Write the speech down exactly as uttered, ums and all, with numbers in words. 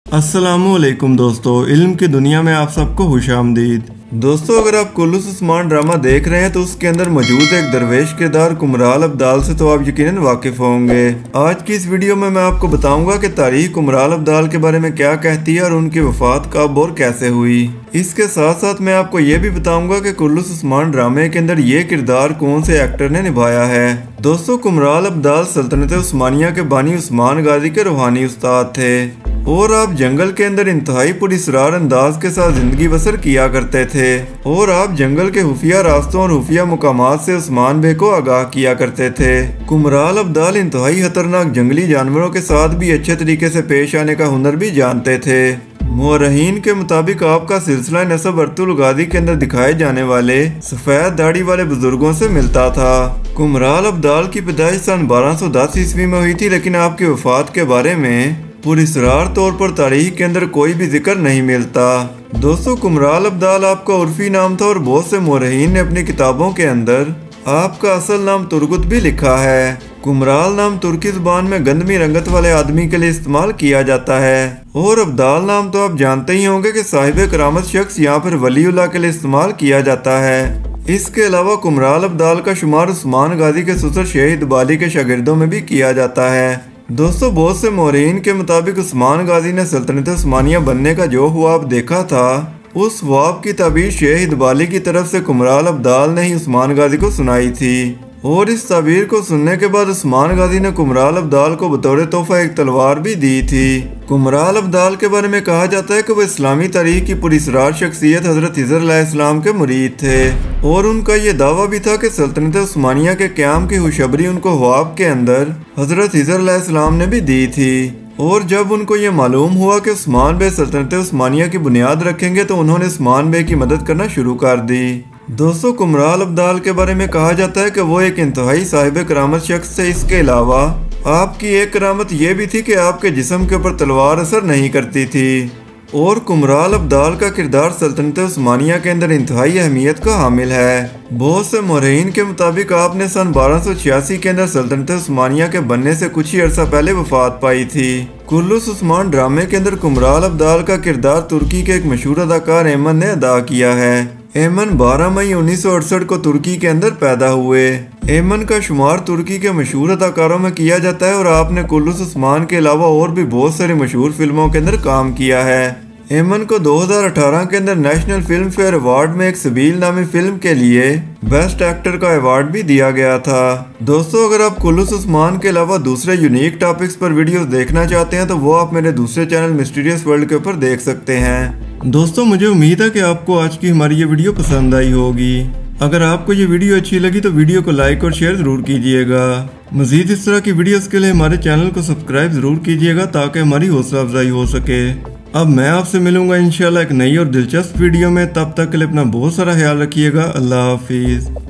अस्सलामुअलैकुम दोस्तों, इल्म की दुनिया में आप सबको खुशामदीद। दोस्तों, अगर आप कुल्लूस उस्मान ड्रामा देख रहे हैं तो उसके अंदर मौजूद एक दरवेश किरदार कुमराल अब्दाल से तो आप यकीनन वाकिफ होंगे। आज की इस वीडियो में मैं आपको बताऊंगा कि तारीख कुमराल अब्दाल के बारे में क्या कहती है और उनकी वफात कब और कैसे हुई। इसके साथ साथ मैं आपको ये भी बताऊंगा कि कुल्लूस उस्मान ड्रामे के अंदर ये किरदार कौन से एक्टर ने निभाया है। दोस्तों, कुमराल अब्दाल सल्तनत उस्मानिया के बानी उस्मान गाजी के रूहानी उस्ताद थे और आप जंगल के अंदर इंतहाई पुरअसरार अंदाज के साथ जिंदगी बसर किया करते थे और आप जंगल के खुफिया रास्तों और खुफिया मुकामात से उस्मान बे को आगाह किया करते थे। कुमराल अब्दाल इंतहाई खतरनाक जंगली जानवरों के साथ भी अच्छे तरीके से पेश आने का हुनर भी जानते थे। मुअर्रिखीन के मुताबिक आपका सिलसिला नसब अर्तुल गाजी के अंदर दिखाए जाने वाले सफेद दाढ़ी वाले बुजुर्गों से मिलता था। कुमराल अब्दाल की पैदाइश सन बारह सौ दस ईस्वी में हुई थी, लेकिन आपकी वफात के बारे में पुरअसरार तौर पर तारीख के अंदर कोई भी जिक्र नहीं मिलता। दोस्तों, कुमराल अब्दाल आपका उर्फी नाम था और बहुत से मुअर्रिखीन ने अपनी किताबों के अंदर आपका असल नाम तुर्गुत भी लिखा है। कुमराल नाम तुर्की जुबान में गंदमी रंगत वाले आदमी के लिए इस्तेमाल किया जाता है और अब्दाल नाम तो आप जानते ही होंगे कि साहिब करामत शख्स यहाँ पर वलीउल्लाह के लिए इस्तेमाल किया जाता है। इसके अलावा कुमराल अब्दाल का शुमार उस्मान गाजी के ससुर शहीद बाली के शागिर्दों में भी किया जाता है। दोस्तों, बहुत से मुअर्रिखीन के मुताबिक उस्मान गाजी ने सल्तनत उस्मानिया बनने का जो ख्वाब देखा था, उस ख्वाब की ताबीर शहीद बाली की तरफ से कुमराल अब्दाल ने ही उस्मान गाजी को सुनाई थी और इस ताबीर को सुनने के बाद उस्मान गाजी ने कुमराल अब्दाल को बतौर तोहफा एक तलवार भी दी थी। कुमराल अब्दाल के बारे में कहा जाता है कि वो इस्लामी तारीख की पुरअसरार शख्सियत हजरत हिजर अलैहिस्सलाम के मुरीद थे और उनका ये दावा भी था कि सल्तनत उस्मानिया के क़याम की खुशखबरी उनको ख्वाब के अंदर हजरत हिजर अलैहिस्सलाम ने भी दी थी और जब उनको ये मालूम हुआ कि उस्मान बे सल्तनत उस्मानिया की बुनियाद रखेंगे तो उन्होंने उस्मान बे की मदद करना शुरू कर दी। दोस्तों, कुमराल अब्दाल के बारे में कहा जाता है कि वो एक इंतहाई साहिब करामत शख्स थे। इसके अलावा आपकी एक करामत ये भी थी कि आपके जिस्म के ऊपर तलवार असर नहीं करती थी और कुमराल अब्दाल का किरदार सल्तनत उस्मानिया के अंदर इंतहाई अहमियत का हामिल है। बहुत से मुअर्रिखीन के मुताबिक आपने सन बारह सौ छियासी के अंदर सल्तनत उस्मानिया के बनने से कुछ ही अरसा पहले वफात पाई थी। कुल्लूस उस्मान ड्रामे के अंदर कुमराल अब्दाल का किरदार तुर्की के एक मशहूर अदाकार एमन ने अदा किया है। एमन बारह मई उन्नीस सौ अड़सठ को तुर्की के अंदर पैदा हुए। एमन का शुमार तुर्की के मशहूर अदाकारों में किया जाता है और आपने कुल्लूस उस्मान के अलावा और भी बहुत सारी मशहूर फिल्मों के अंदर काम किया है। एमन को दो हज़ार अठारह के अंदर नेशनल फिल्म फेयर अवार्ड में एक सबील नामी फिल्म के लिए बेस्ट एक्टर का अवार्ड भी दिया गया था। दोस्तों, अगर आप कुल्लूस उस्मान के अलावा दूसरे यूनिक टॉपिक्स पर वीडियोस देखना चाहते हैं तो वो आप मेरे दूसरे चैनल मिस्टीरियस वर्ल्ड के ऊपर देख सकते हैं। दोस्तों, मुझे उम्मीद है कि आपको आज की हमारी ये वीडियो पसंद आई होगी। अगर आपको ये वीडियो अच्छी लगी तो वीडियो को लाइक और शेयर जरूर कीजिएगा। मजीद इस तरह की वीडियोस के लिए हमारे चैनल को सब्सक्राइब जरूर कीजिएगा ताकि हमारी हौसला अफजाई हो सके। अब मैं आपसे मिलूंगा इंशाल्लाह एक नई और दिलचस्प वीडियो में। तब तक के लिए अपना बहुत सारा ख्याल रखिएगा। अल्लाह हाफिज।